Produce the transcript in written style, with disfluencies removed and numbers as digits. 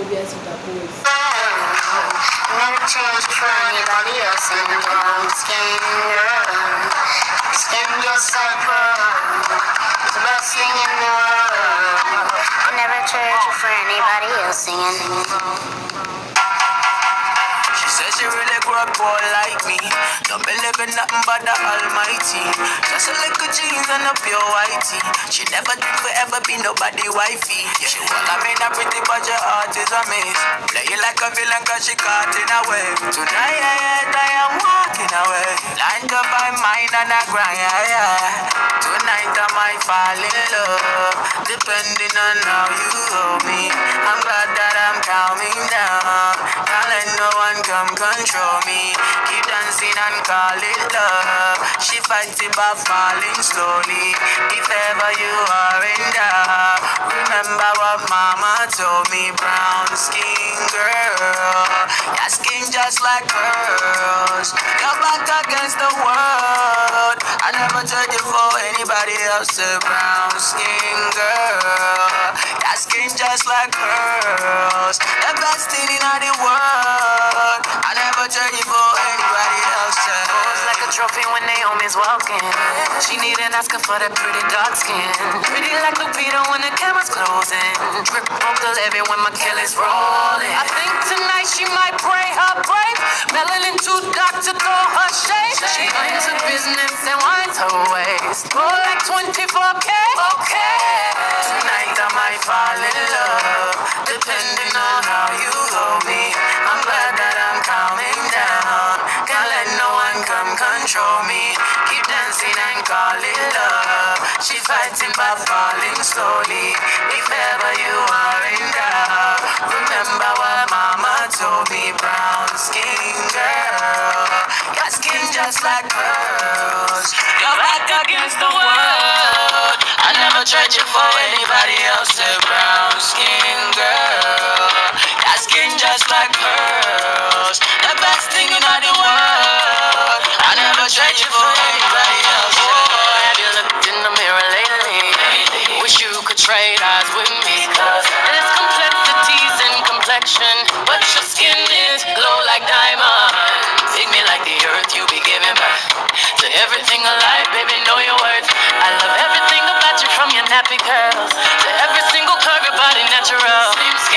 bien sur ta pose. Never change for anybody else in brown skin, girl. Skin just like pearl. It's the best thing in the world. Never change for anybody else singing. She says she really grew up poor like me. Don't believe in nothing but the Almighty. Just a little jeans and a pure whitey. She never dreamed to ever be nobody wifey. Yeah, she wanna be a pretty but your heart is a maze. Play you like a villain cause she caught in a way. Tonight I am walking away. Lined up my mind and I grind, Tonight I might fall in love. Depending on how you hold me. I'm glad that I'm calming down. Can't let no one come control me. Keep dancing and call it love. She fights it by falling slowly. If ever you are in doubt, remember what mama told me. Brown skin girl, your skin just like pearls. Your back against the world. I never trade you for anybody else. Brown skin girl, your skin just like pearls. The best thing in the world. I never trade you for anybody else. Pose like a trophy when Naomi's walking. She need an Oscar for that pretty dark skin. Pretty like Lupita when the camera's closing. Drip vocal every when my killer's rolling. I think tonight she might pray her brave. Melanin too dark to throw her shade. She finds her business and winds her waist. Roll like 24K. Okay. Tonight I might fall in love. Depending on how you hold me. I'm glad that I'm calming down. Can't let no one come control me. Keep dancing and call it love. She fighting but falling slowly. If ever you are in doubt, remember what mama told me. Brown skin girl, your skin just like pearls. Your back against the world. I never tried you for anybody else. Brown skin girl, your skin just like pearls. The best thing in the world. I never tried you for anybody else. Oh, have you looked in the mirror lately? Wish you could trade eyes with me. There's complexities in complexion, but your skin is glow like diamonds. Dig me like the earth, you be giving back to everything alive, baby, know your worth. I love everything about you, from your nappy curls to every single curve, your body natural. Slim skin